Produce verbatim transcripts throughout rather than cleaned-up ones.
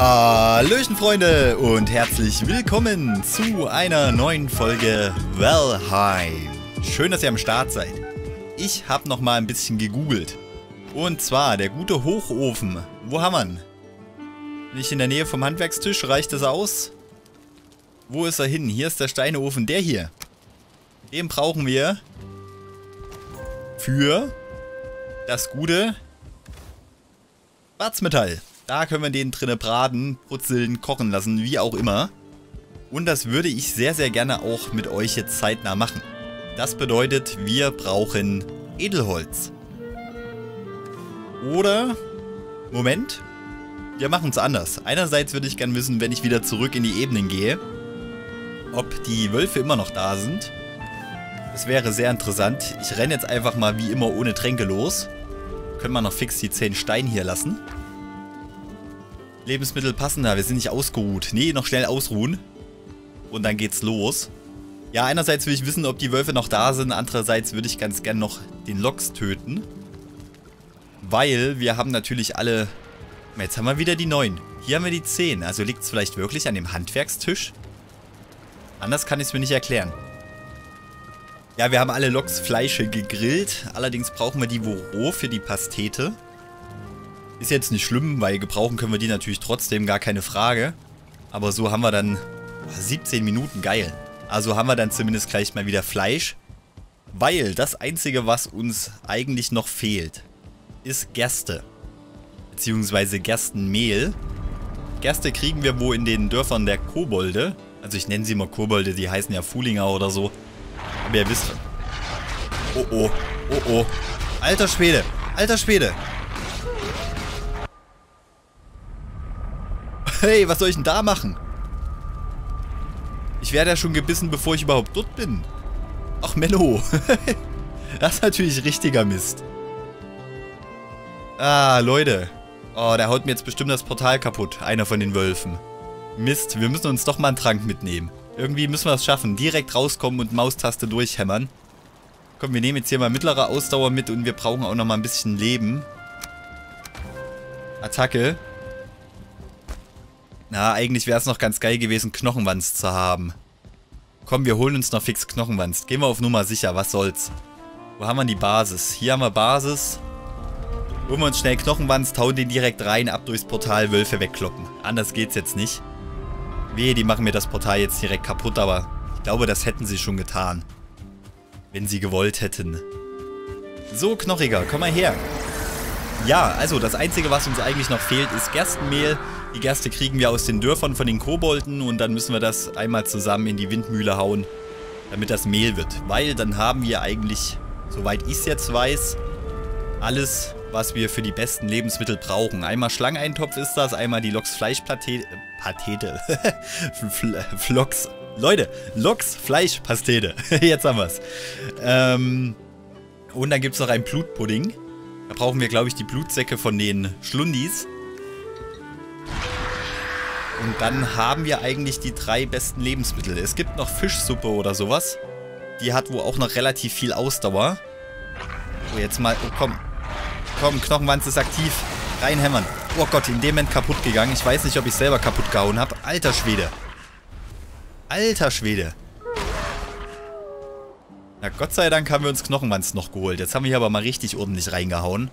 Hallöchen Freunde und herzlich willkommen zu einer neuen Folge Valheim. Schön, dass ihr am Start seid. Ich habe noch mal ein bisschen gegoogelt. Und zwar der gute Hochofen. Wo haben wir ihn? Nicht in der Nähe vom Handwerkstisch, reicht das aus? Wo ist er hin? Hier ist der Steineofen, der hier. Den brauchen wir für das gute Schwarzmetall. Da können wir den drinnen braten, brutzeln, kochen lassen, wie auch immer. Und das würde ich sehr, sehr gerne auch mit euch jetzt zeitnah machen. Das bedeutet, wir brauchen Edelholz. Oder, Moment, wir machen es anders. Einerseits würde ich gerne wissen, wenn ich wieder zurück in die Ebenen gehe, ob die Wölfe immer noch da sind. Das wäre sehr interessant. Ich renne jetzt einfach mal wie immer ohne Tränke los. Können wir noch fix die zehn Steine hier lassen. Lebensmittel passen da, wir sind nicht ausgeruht. Nee, noch schnell ausruhen. Und dann geht's los. Ja, einerseits will ich wissen, ob die Wölfe noch da sind. Andererseits würde ich ganz gern noch den Loks töten. Weil wir haben natürlich alle... Jetzt haben wir wieder die neun. Hier haben wir die zehn. Also liegt es vielleicht wirklich an dem Handwerkstisch? Anders kann ich es mir nicht erklären. Ja, wir haben alle Loks Fleische gegrillt. Allerdings brauchen wir die wo roh für die Pastete. Ist jetzt nicht schlimm, weil gebrauchen können wir die natürlich trotzdem, gar keine Frage. Aber so haben wir dann siebzehn Minuten, geil. Also haben wir dann zumindest gleich mal wieder Fleisch. Weil das Einzige, was uns eigentlich noch fehlt, ist Gerste. Beziehungsweise Gerstenmehl. Gerste kriegen wir wo in den Dörfern der Kobolde. Also ich nenne sie mal Kobolde, die heißen ja Fuhlinger oder so. Aber ihr wisst... Oh oh, oh oh. Alter Schwede, alter Schwede. Hey, was soll ich denn da machen? Ich werde ja schon gebissen, bevor ich überhaupt dort bin. Ach, Menno. Das ist natürlich richtiger Mist. Ah, Leute. Oh, der haut mir jetzt bestimmt das Portal kaputt. Einer von den Wölfen. Mist, wir müssen uns doch mal einen Trank mitnehmen. Irgendwie müssen wir es schaffen. Direkt rauskommen und Maustaste durchhämmern. Komm, wir nehmen jetzt hier mal mittlere Ausdauer mit und wir brauchen auch noch mal ein bisschen Leben. Attacke. Na, eigentlich wäre es noch ganz geil gewesen, Knochenwanst zu haben. Komm, wir holen uns noch fix Knochenwanst. Gehen wir auf Nummer sicher, was soll's. Wo haben wir die Basis? Hier haben wir Basis. Holen wir uns schnell Knochenwanst, hauen den direkt rein, ab durchs Portal, Wölfe wegkloppen. Anders geht's jetzt nicht. Wehe, die machen mir das Portal jetzt direkt kaputt, aber ich glaube, das hätten sie schon getan. Wenn sie gewollt hätten. So, Knochiger, komm mal her. Ja, also das Einzige, was uns eigentlich noch fehlt, ist Gerstenmehl. Die Gerste kriegen wir aus den Dörfern von den Kobolden und dann müssen wir das einmal zusammen in die Windmühle hauen, damit das Mehl wird. Weil dann haben wir eigentlich, soweit ich es jetzt weiß, alles, was wir für die besten Lebensmittel brauchen. Einmal Schlangeneintopf ist das, einmal die Loks Fleischpastete. Patete. Floks. Leute, Loks Fleischpastete. Jetzt haben wir es. Ähm, und dann gibt es noch einen Blutpudding. Da brauchen wir, glaube ich, die Blutsäcke von den Schlundis. Und dann haben wir eigentlich die drei besten Lebensmittel. Es gibt noch Fischsuppe oder sowas. Die hat wohl auch noch relativ viel Ausdauer. So, jetzt mal... Oh, komm. Komm, Knochenwanz ist aktiv. Reinhämmern. Oh Gott, in dem Moment kaputt gegangen. Ich weiß nicht, ob ich selber kaputt gehauen habe. Alter Schwede. Alter Schwede. Na, Gott sei Dank haben wir uns Knochenwanz noch geholt. Jetzt haben wir hier aber mal richtig ordentlich reingehauen.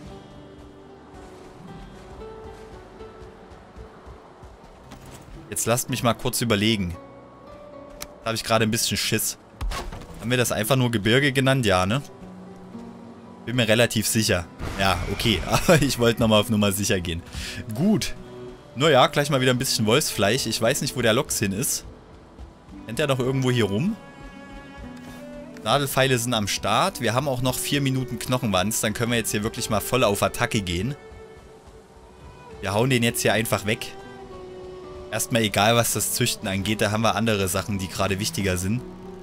Jetzt lasst mich mal kurz überlegen. Da habe ich gerade ein bisschen Schiss. Haben wir das einfach nur Gebirge genannt? Ja, ne? Bin mir relativ sicher. Ja, okay. Aber ich wollte nochmal auf Nummer sicher gehen. Gut. Naja, gleich mal wieder ein bisschen Wolfsfleisch. Ich weiß nicht, wo der Loks hin ist. Rennt er doch irgendwo hier rum? Nadelpfeile sind am Start. Wir haben auch noch vier Minuten Knochenwanz. Dann können wir jetzt hier wirklich mal voll auf Attacke gehen. Wir hauen den jetzt hier einfach weg. Erstmal egal, was das Züchten angeht, da haben wir andere Sachen, die gerade wichtiger sind.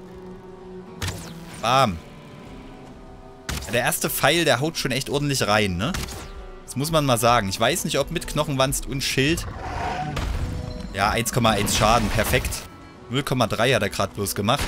Bam. Der erste Pfeil, der haut schon echt ordentlich rein, ne? Das muss man mal sagen. Ich weiß nicht, ob mit Knochenwanst und Schild... Ja, eins Komma eins Schaden, perfekt. null Komma drei hat er gerade bloß gemacht.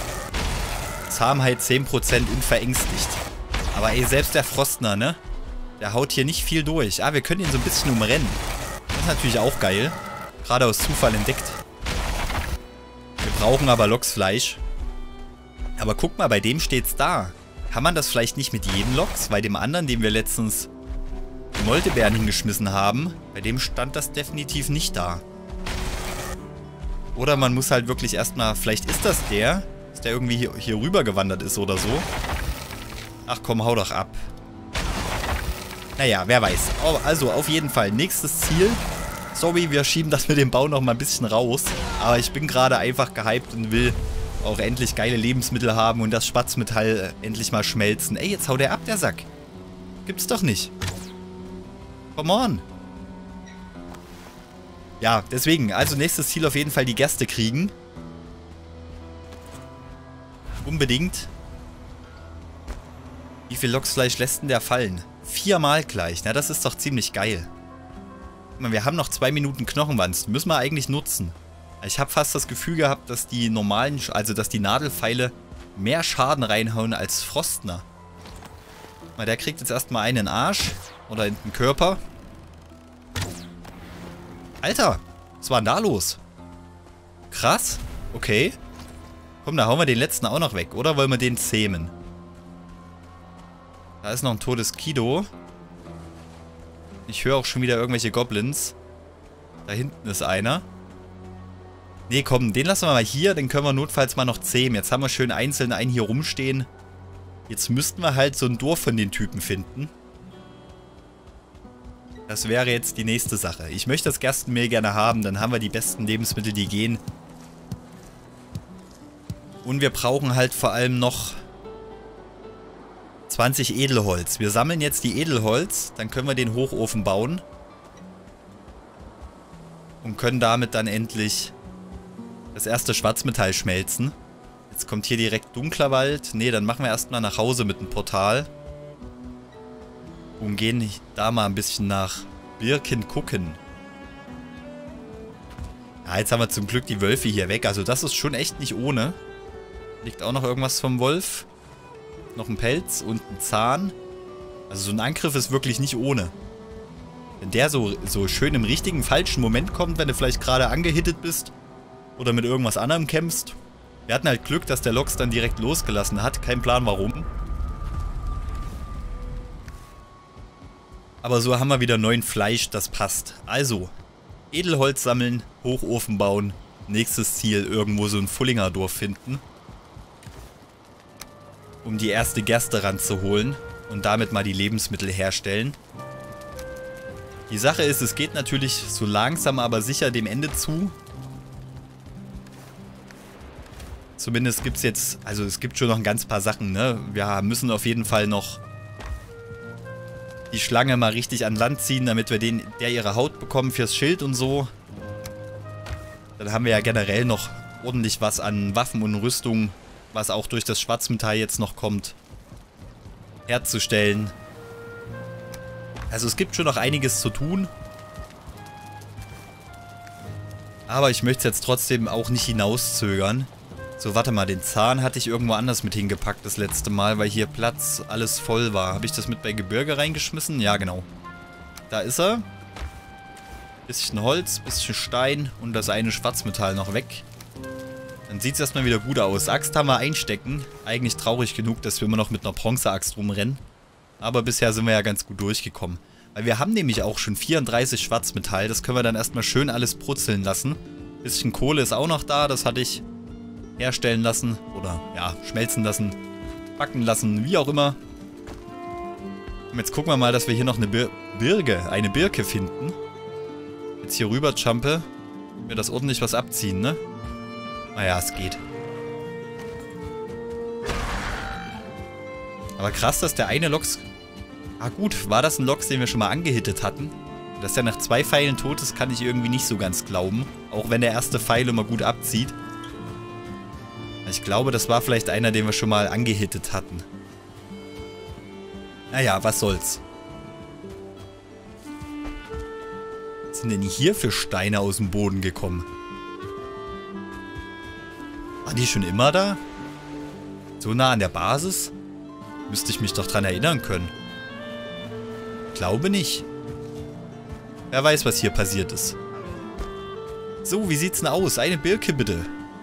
Zahmheit zehn Prozent unverängstigt. Aber ey, selbst der Frostner, ne? Der haut hier nicht viel durch. Ah, wir können ihn so ein bisschen umrennen. Das ist natürlich auch geil. Gerade aus Zufall entdeckt. Wir brauchen aber Loksfleisch. Aber guck mal, bei dem steht's da. Kann man das vielleicht nicht mit jedem Loks? Bei dem anderen, dem wir letztens die Moltebeeren hingeschmissen haben, bei dem stand das definitiv nicht da. Oder man muss halt wirklich erstmal... Vielleicht ist das der, dass der irgendwie hier, hier rüber gewandert ist oder so. Ach komm, hau doch ab. Naja, wer weiß. Also, auf jeden Fall, nächstes Ziel. Sorry, wir schieben das mit dem Bau noch mal ein bisschen raus. Aber ich bin gerade einfach gehypt und will auch endlich geile Lebensmittel haben und das Schwarzmetall endlich mal schmelzen. Ey, jetzt haut der ab, der Sack. Gibt's doch nicht. Come on. Ja, deswegen. Also, nächstes Ziel auf jeden Fall die Gerste kriegen. Unbedingt. Wie viel Loksfleisch lässt denn der fallen? Viermal gleich. Na, das ist doch ziemlich geil. Guck mal, wir haben noch zwei Minuten Knochenwanst. Müssen wir eigentlich nutzen. Ich habe fast das Gefühl gehabt, dass die normalen, also dass die Nadelpfeile mehr Schaden reinhauen als Frostner. Mal, der kriegt jetzt erstmal einen Arsch. Oder in den Körper. Alter, was war denn da los? Krass. Okay. Komm, da hauen wir den letzten auch noch weg. Oder wollen wir den zähmen? Da ist noch ein totes Kido. Ich höre auch schon wieder irgendwelche Goblins. Da hinten ist einer. Nee, komm, den lassen wir mal hier. Den können wir notfalls mal noch zähmen. Jetzt haben wir schön einzeln einen hier rumstehen. Jetzt müssten wir halt so ein Dorf von den Typen finden. Das wäre jetzt die nächste Sache. Ich möchte das Gerstenmehl gerne haben. Dann haben wir die besten Lebensmittel, die gehen. Und wir brauchen halt vor allem noch zwanzig Edelholz. Wir sammeln jetzt die Edelholz, dann können wir den Hochofen bauen. Und können damit dann endlich das erste Schwarzmetall schmelzen. Jetzt kommt hier direkt dunkler Wald. Ne, dann machen wir erstmal nach Hause mit dem Portal. Und gehen da mal ein bisschen nach Birken gucken. Ja, jetzt haben wir zum Glück die Wölfe hier weg. Also das ist schon echt nicht ohne. Liegt auch noch irgendwas vom Wolf. Noch ein Pelz und ein Zahn. Also so ein Angriff ist wirklich nicht ohne. Wenn der so, so schön im richtigen, falschen Moment kommt, wenn du vielleicht gerade angehittet bist oder mit irgendwas anderem kämpfst. Wir hatten halt Glück, dass der Loks dann direkt losgelassen hat. Kein Plan warum. Aber so haben wir wieder neuen Fleisch, das passt. Also, Edelholz sammeln, Hochofen bauen. Nächstes Ziel, irgendwo so ein Fullinger Dorf finden. Um die erste Gerste ranzuholen und damit mal die Lebensmittel herstellen. Die Sache ist, es geht natürlich so langsam, aber sicher dem Ende zu. Zumindest gibt es jetzt, also es gibt schon noch ein ganz paar Sachen, ne? Wir müssen auf jeden Fall noch die Schlange mal richtig an Land ziehen, damit wir den, der ihre Haut bekommen fürs Schild und so. Dann haben wir ja generell noch ordentlich was an Waffen und Rüstung, was auch durch das Schwarzmetall jetzt noch kommt, herzustellen. Also es gibt schon noch einiges zu tun. Aber ich möchte es jetzt trotzdem auch nicht hinauszögern. So, warte mal, den Zahn hatte ich irgendwo anders mit hingepackt das letzte Mal, weil hier Platz alles voll war. Habe ich das mit bei Gebirge reingeschmissen? Ja, genau. Da ist er. Bisschen Holz, bisschen Stein und das eine Schwarzmetall noch weg. Dann sieht es erstmal wieder gut aus. Axt haben wir einstecken. Eigentlich traurig genug, dass wir immer noch mit einer Bronzeaxt rumrennen. Aber bisher sind wir ja ganz gut durchgekommen. Weil wir haben nämlich auch schon vierunddreißig Schwarzmetall. Das können wir dann erstmal schön alles brutzeln lassen. Bisschen Kohle ist auch noch da. Das hatte ich herstellen lassen. Oder ja, schmelzen lassen. Backen lassen. Wie auch immer. Und jetzt gucken wir mal, dass wir hier noch eine Bir Birke, eine Birke finden. Jetzt hier rüber jumpe. Wir das ordentlich was abziehen, ne? Naja, es geht. Aber krass, dass der eine Loks... Ah gut, war das ein Loks, den wir schon mal angehittet hatten? Dass der nach zwei Pfeilen tot ist, kann ich irgendwie nicht so ganz glauben. Auch wenn der erste Pfeil immer gut abzieht. Ich glaube, das war vielleicht einer, den wir schon mal angehittet hatten. Naja, was soll's. Was sind denn hier für Steine aus dem Boden gekommen? Waren die schon immer da? So nah an der Basis? Müsste ich mich doch dran erinnern können. glaube nicht. Wer weiß, was hier passiert ist. So, wie sieht's denn aus? Eine Birke bitte.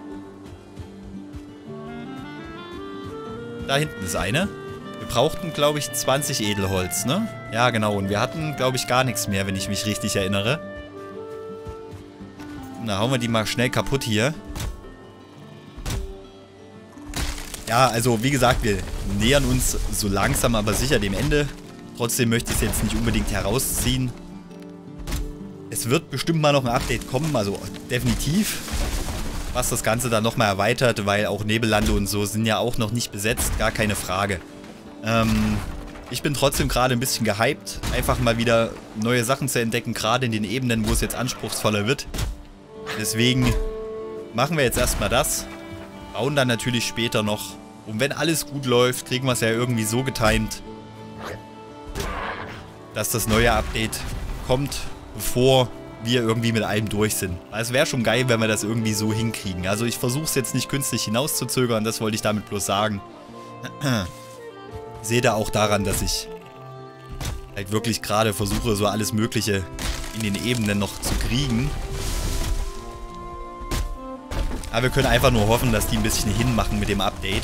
Da hinten ist eine. Wir brauchten, glaube ich, zwanzig Edelholz, ne? Ja, genau. Und wir hatten, glaube ich, gar nichts mehr, wenn ich mich richtig erinnere. Na, hauen wir die mal schnell kaputt hier. Ja, also wie gesagt, wir nähern uns so langsam, aber sicher dem Ende. Trotzdem möchte ich es jetzt nicht unbedingt herausziehen. Es wird bestimmt mal noch ein Update kommen, also definitiv. Was das Ganze dann nochmal erweitert, weil auch Nebellande und so sind ja auch noch nicht besetzt, gar keine Frage. Ähm, ich bin trotzdem gerade ein bisschen gehypt, einfach mal wieder neue Sachen zu entdecken, gerade in den Ebenen, wo es jetzt anspruchsvoller wird. Deswegen machen wir jetzt erstmal das, bauen dann natürlich später noch. Und wenn alles gut läuft, kriegen wir es ja irgendwie so getimt, dass das neue Update kommt, bevor wir irgendwie mit allem durch sind. Es wäre schon geil, wenn wir das irgendwie so hinkriegen. Also ich versuche es jetzt nicht künstlich hinauszuzögern, das wollte ich damit bloß sagen. Seht ihr auch daran, dass ich halt wirklich gerade versuche, so alles Mögliche in den Ebenen noch zu kriegen. Aber wir können einfach nur hoffen, dass die ein bisschen hinmachen mit dem Update.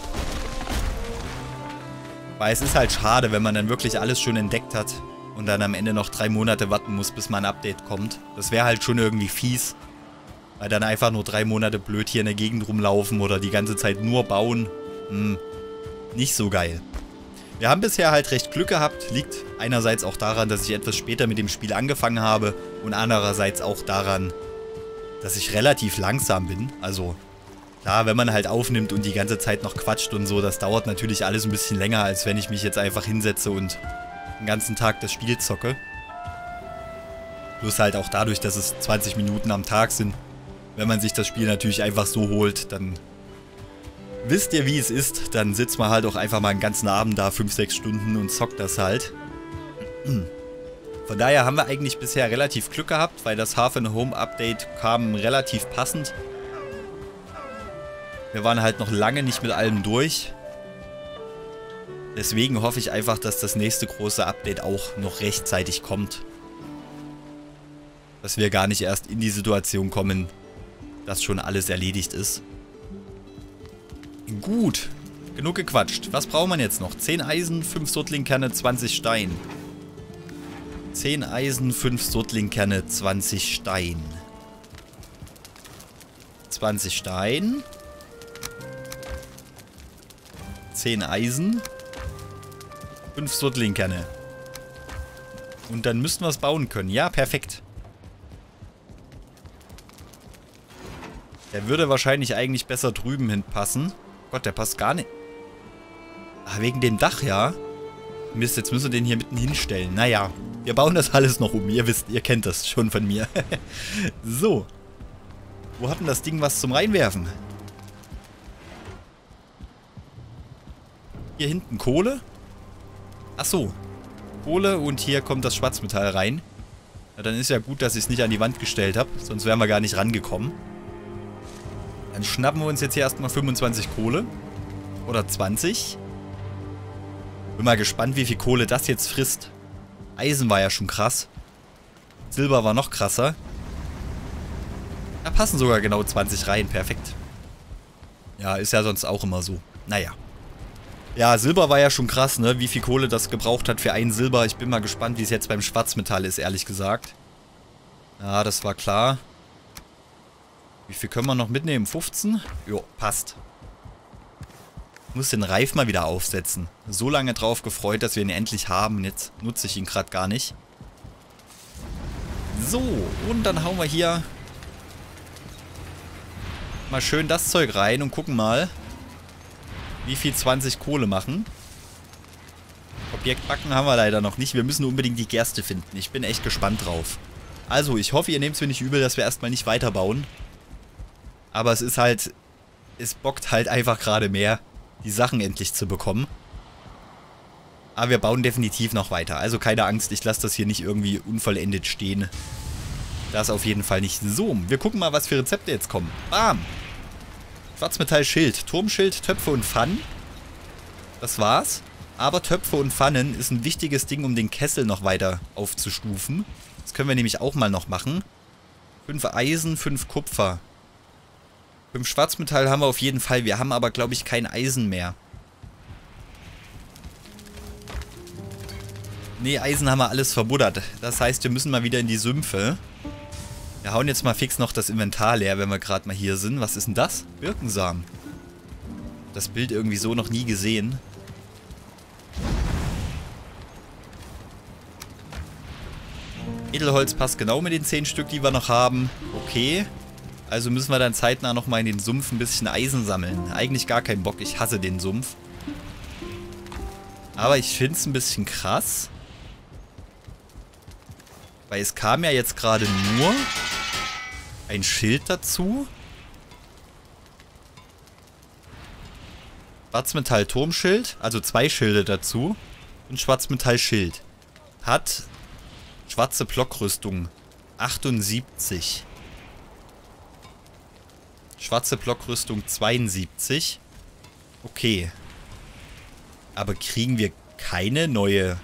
Weil es ist halt schade, wenn man dann wirklich alles schon entdeckt hat und dann am Ende noch drei Monate warten muss, bis mal ein Update kommt. Das wäre halt schon irgendwie fies. Weil dann einfach nur drei Monate blöd hier in der Gegend rumlaufen oder die ganze Zeit nur bauen. Hm, nicht so geil. Wir haben bisher halt recht Glück gehabt. Liegt einerseits auch daran, dass ich etwas später mit dem Spiel angefangen habe. Und andererseits auch daran, dass ich relativ langsam bin. Also, klar, wenn man halt aufnimmt und die ganze Zeit noch quatscht und so, das dauert natürlich alles ein bisschen länger, als wenn ich mich jetzt einfach hinsetze und den ganzen Tag das Spiel zocke. Plus halt auch dadurch, dass es zwanzig Minuten am Tag sind. Wenn man sich das Spiel natürlich einfach so holt, dann wisst ihr, wie es ist. Dann sitzt man halt auch einfach mal einen ganzen Abend da, fünf, sechs Stunden und zockt das halt. Von daher haben wir eigentlich bisher relativ Glück gehabt, weil das Hafen Home Update kam relativ passend. Wir waren halt noch lange nicht mit allem durch. Deswegen hoffe ich einfach, dass das nächste große Update auch noch rechtzeitig kommt. Dass wir gar nicht erst in die Situation kommen, dass schon alles erledigt ist. Gut, genug gequatscht. Was braucht man jetzt noch? zehn Eisen, fünf Surtlingkerne, zwanzig Stein. zehn Eisen, fünf Surtlingkerne, zwanzig Stein. zwanzig Stein. zehn Eisen. fünf Surtlingkerne. Und dann müssten wir es bauen können. Ja, perfekt. Der würde wahrscheinlich eigentlich besser drüben hinpassen. Gott, der passt gar nicht. Ach, wegen dem Dach, ja. Mist, jetzt müssen wir den hier mitten hinstellen. Naja, wir bauen das alles noch um. Ihr wisst, ihr kennt das schon von mir. So. Wo hat denn das Ding was zum Reinwerfen? Hier hinten Kohle. Ach so. Kohle und hier kommt das Schwarzmetall rein. Na, dann ist ja gut, dass ich es nicht an die Wand gestellt habe. Sonst wären wir gar nicht rangekommen. Dann schnappen wir uns jetzt hier erstmal fünfundzwanzig Kohle. Oder zwanzig. Bin mal gespannt, wie viel Kohle das jetzt frisst. Eisen war ja schon krass. Silber war noch krasser. Da passen sogar genau zwanzig rein. Perfekt. Ja, ist ja sonst auch immer so. Naja. Ja, Silber war ja schon krass, ne? Wie viel Kohle das gebraucht hat für ein Silber. Ich bin mal gespannt, wie es jetzt beim Schwarzmetall ist, ehrlich gesagt. Ja, das war klar. Wie viel können wir noch mitnehmen? fünfzehn? Jo, passt. Ich muss den Reif mal wieder aufsetzen. So lange drauf gefreut, dass wir ihn endlich haben. Jetzt nutze ich ihn gerade gar nicht. So, und dann hauen wir hier mal schön das Zeug rein und gucken mal, wie viel zwanzig Kohle machen. Objekt backen haben wir leider noch nicht. Wir müssen unbedingt die Gerste finden. Ich bin echt gespannt drauf. Also, ich hoffe, ihr nehmt es mir nicht übel, dass wir erstmal nicht weiterbauen. Aber es ist halt, es bockt halt einfach gerade mehr, die Sachen endlich zu bekommen. Aber wir bauen definitiv noch weiter. Also keine Angst, ich lasse das hier nicht irgendwie unvollendet stehen. Das auf jeden Fall nicht. So, wir gucken mal, was für Rezepte jetzt kommen. Bam! Schwarzmetall-Schild, Turmschild, Töpfe und Pfannen. Das war's. Aber Töpfe und Pfannen ist ein wichtiges Ding, um den Kessel noch weiter aufzustufen. Das können wir nämlich auch mal noch machen. Fünf Eisen, fünf Kupfer. Fünf Schwarzmetall haben wir auf jeden Fall. Wir haben aber, glaube ich, kein Eisen mehr. Nee, Eisen haben wir alles verbuddert. Das heißt, wir müssen mal wieder in die Sümpfe. Wir hauen jetzt mal fix noch das Inventar leer, wenn wir gerade mal hier sind. Was ist denn das? Birkensamen. Das Bild irgendwie so noch nie gesehen. Edelholz passt genau mit den zehn Stück, die wir noch haben. Okay. Also müssen wir dann zeitnah nochmal in den Sumpf ein bisschen Eisen sammeln. Eigentlich gar keinen Bock, ich hasse den Sumpf. Aber ich finde es ein bisschen krass. Weil es kam ja jetzt gerade nur ein Schild dazu. Schwarzmetall-Turmschild, also zwei Schilde dazu. Und Schwarzmetall-Schild. Hat schwarze Blockrüstung achtundsiebzig. Schwarze Blockrüstung zweiundsiebzig. Okay. Aber kriegen wir keine neue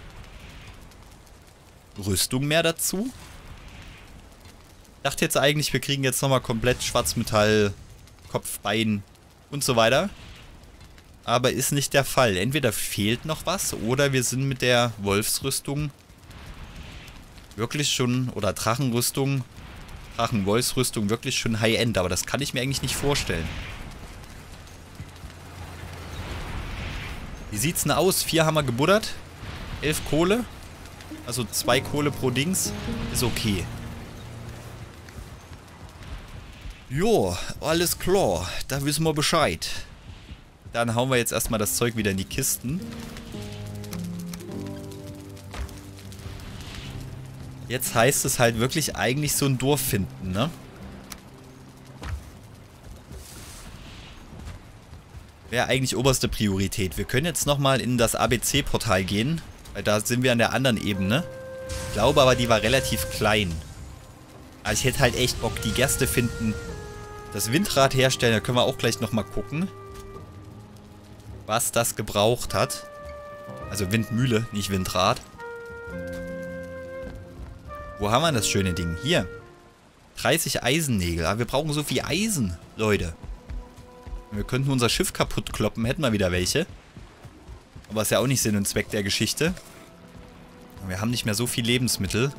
Rüstung mehr dazu? Ich dachte jetzt eigentlich, wir kriegen jetzt nochmal komplett Schwarzmetall, Kopf, Bein und so weiter. Aber ist nicht der Fall. Entweder fehlt noch was oder wir sind mit der Wolfsrüstung wirklich schon, oder Drachenrüstung, Drachen-Wolfsrüstung wirklich schon High-End. Aber das kann ich mir eigentlich nicht vorstellen. Wie sieht's denn aus? Vier haben wir gebuddert. Elf Kohle. Also zwei Kohle pro Dings. Ist okay. Jo, alles klar. Da wissen wir Bescheid. Dann hauen wir jetzt erstmal das Zeug wieder in die Kisten. Jetzt heißt es halt wirklich eigentlich so ein Dorf finden, ne? Wäre eigentlich oberste Priorität. Wir können jetzt nochmal in das A B C-Portal gehen. Weil da sind wir an der anderen Ebene. Ich glaube aber, die war relativ klein. Aber ich hätte halt echt Bock, die Gerste finden. Das Windrad herstellen, da können wir auch gleich nochmal gucken. Was das gebraucht hat. Also Windmühle, nicht Windrad. Wo haben wir das schöne Ding? Hier. dreißig Eisennägel. Aber wir brauchen so viel Eisen, Leute. Wir könnten unser Schiff kaputt kloppen, hätten wir wieder welche. Aber ist ja auch nicht Sinn und Zweck der Geschichte. Wir haben nicht mehr so viel Lebensmittel.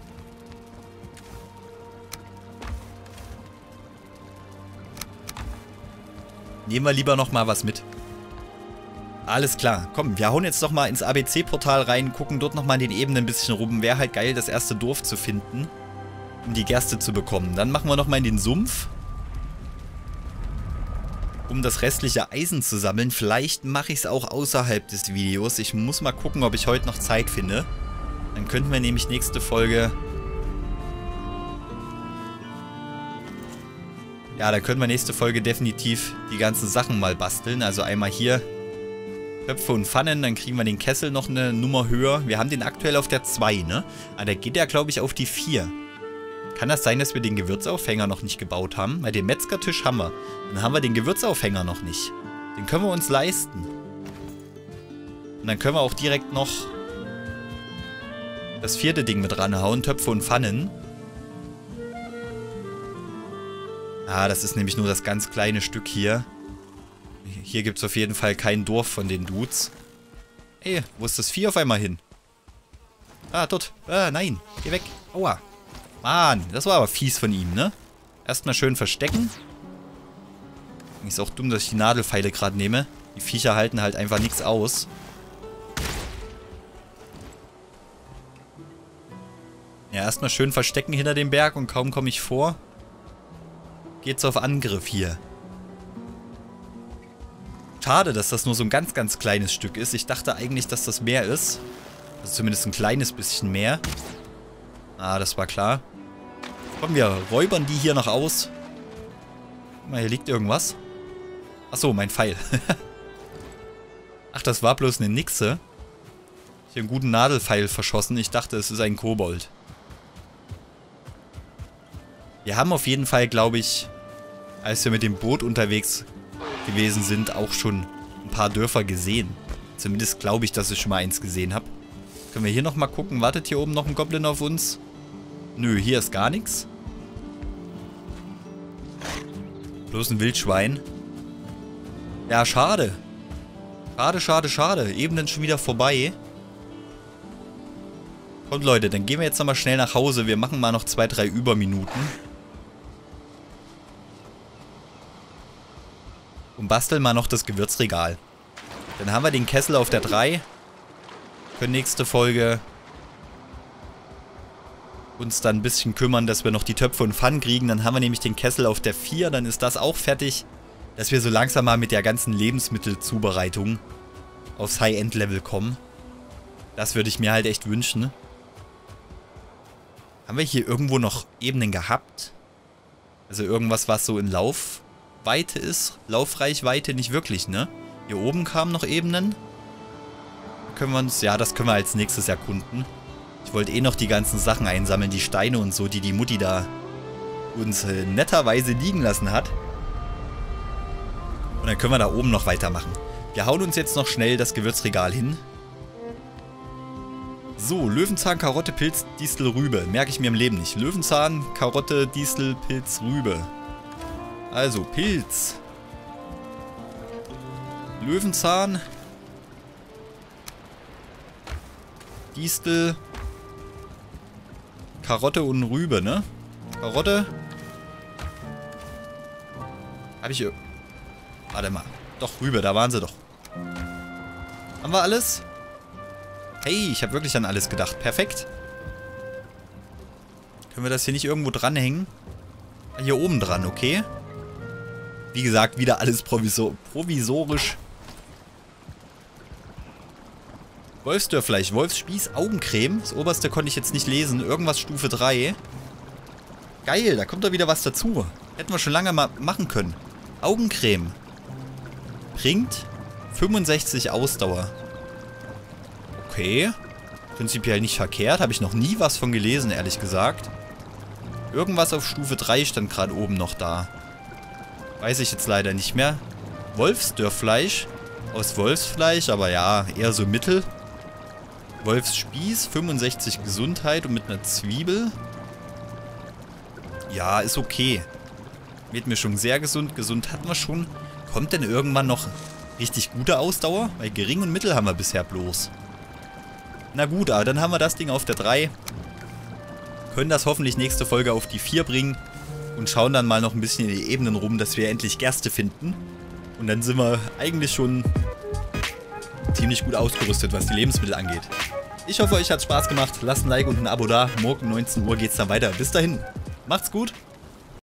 Nehmen wir lieber nochmal was mit. Alles klar. Komm, wir hauen jetzt nochmal ins A B C-Portal rein, gucken dort nochmal in den Ebenen ein bisschen rum. Wäre halt geil, das erste Dorf zu finden, um die Gerste zu bekommen. Dann machen wir nochmal in den Sumpf, um das restliche Eisen zu sammeln. Vielleicht mache ich es auch außerhalb des Videos. Ich muss mal gucken, ob ich heute noch Zeit finde. Dann könnten wir nämlich nächste Folge... Ja, dann können wir nächste Folge definitiv die ganzen Sachen mal basteln. Also einmal hier Töpfe und Pfannen, dann kriegen wir den Kessel noch eine Nummer höher. Wir haben den aktuell auf der zwei, ne? Aber der geht ja, glaube ich, auf die vier. Kann das sein, dass wir den Gewürzaufhänger noch nicht gebaut haben? Weil den Metzgertisch haben wir. Dann haben wir den Gewürzaufhänger noch nicht. Den können wir uns leisten. Und dann können wir auch direkt noch das vierte Ding mit ranhauen. Töpfe und Pfannen. Ah, das ist nämlich nur das ganz kleine Stück hier. Hier gibt es auf jeden Fall kein Dorf von den Dudes. Ey, wo ist das Vieh auf einmal hin? Ah, dort. Ah, nein. Geh weg. Aua. Mann, das war aber fies von ihm, ne? Erstmal schön verstecken. Ist auch dumm, dass ich die Nadelpfeile gerade nehme. Die Viecher halten halt einfach nichts aus. Ja, erstmal schön verstecken hinter dem Berg und kaum komme ich vor, geht's auf Angriff hier. Schade, dass das nur so ein ganz, ganz kleines Stück ist. Ich dachte eigentlich, dass das mehr ist. Also zumindest ein kleines bisschen mehr. Ah, das war klar. Komm, wir räubern die hier noch aus. Guck mal, hier liegt irgendwas. Achso, mein Pfeil. Ach, das war bloß eine Nixe. Ich habe einen guten Nadelpfeil verschossen. Ich dachte, es ist ein Kobold. Wir haben auf jeden Fall, glaube ich, als wir mit dem Boot unterwegs gewesen sind, auch schon ein paar Dörfer gesehen. Zumindest glaube ich, dass ich schon mal eins gesehen habe. Können wir hier nochmal gucken. Wartet hier oben noch ein Goblin auf uns? Nö, hier ist gar nichts. Bloß ein Wildschwein. Ja, schade. Schade, schade, schade. Ebenen schon wieder vorbei. Kommt, Leute, dann gehen wir jetzt nochmal schnell nach Hause. Wir machen mal noch zwei, drei Überminuten. Und basteln mal noch das Gewürzregal. Dann haben wir den Kessel auf der drei. Für nächste Folge uns dann ein bisschen kümmern, dass wir noch die Töpfe und Pfannen kriegen. Dann haben wir nämlich den Kessel auf der vier. Dann ist das auch fertig. Dass wir so langsam mal mit der ganzen Lebensmittelzubereitung aufs High-End-Level kommen. Das würde ich mir halt echt wünschen. Haben wir hier irgendwo noch Ebenen gehabt? Also irgendwas, was so in Laufweite ist? Laufreichweite nicht wirklich, ne? Hier oben kamen noch Ebenen. Können wir uns... Ja, das können wir als nächstes erkunden. Ich wollte eh noch die ganzen Sachen einsammeln, die Steine und so, die die Mutti da uns äh, netterweise liegen lassen hat. Und dann können wir da oben noch weitermachen. Wir hauen uns jetzt noch schnell das Gewürzregal hin. So, Löwenzahn, Karotte, Pilz, Distel, Rübe. Merke ich mir im Leben nicht. Löwenzahn, Karotte, Distel, Pilz, Rübe. Also, Pilz. Löwenzahn. Distel. Karotte und Rübe, ne? Karotte. Habe ich... Warte mal. Doch, Rübe, da waren sie doch. Haben wir alles? Hey, ich habe wirklich an alles gedacht. Perfekt. Können wir das hier nicht irgendwo dranhängen? Hier oben dran, okay. Wie gesagt, wieder alles provisor provisorisch. Wolfsdörfleisch, Wolfsspieß, Augencreme. Das oberste konnte ich jetzt nicht lesen. Irgendwas Stufe drei. Geil, da kommt doch wieder was dazu. Hätten wir schon lange mal machen können. Augencreme. Bringt fünfundsechzig Ausdauer. Okay. Prinzipiell nicht verkehrt. Habe ich noch nie was von gelesen, ehrlich gesagt. Irgendwas auf Stufe drei stand gerade oben noch da. Weiß ich jetzt leider nicht mehr. Wolfsdörfleisch. Aus Wolfsfleisch, aber ja, eher so mittel. Wolfsspieß, fünfundsechzig Gesundheit und mit einer Zwiebel. Ja, ist okay. Wird mir schon sehr gesund. Gesund hatten wir schon. Kommt denn irgendwann noch richtig gute Ausdauer? Weil gering und mittel haben wir bisher bloß. Na gut, aber dann haben wir das Ding auf der drei. Können das hoffentlich nächste Folge auf die vier bringen. Und schauen dann mal noch ein bisschen in die Ebenen rum, dass wir endlich Gerste finden. Und dann sind wir eigentlich schon ziemlich gut ausgerüstet, was die Lebensmittel angeht. Ich hoffe, euch hat Spaß gemacht. Lasst ein Like und ein Abo da. Morgen neunzehn Uhr geht's dann weiter. Bis dahin. Macht's gut.